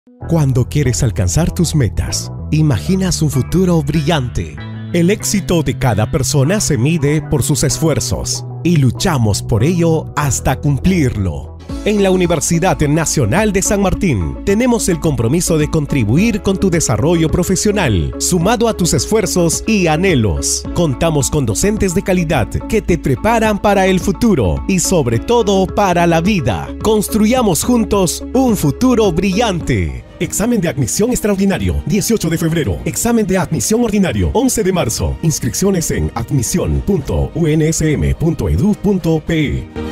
Cuando quieres alcanzar tus metas, imaginas un futuro brillante. El éxito de cada persona se mide por sus esfuerzos y luchamos por ello hasta cumplirlo. En la Universidad Nacional de San Martín tenemos el compromiso de contribuir con tu desarrollo profesional, sumado a tus esfuerzos y anhelos. Contamos con docentes de calidad que te preparan para el futuro y sobre todo para la vida. Construyamos juntos un futuro brillante. Examen de admisión extraordinario, 18 de febrero. Examen de admisión ordinario, 11 de marzo. Inscripciones en admisión.unsm.edu.pe.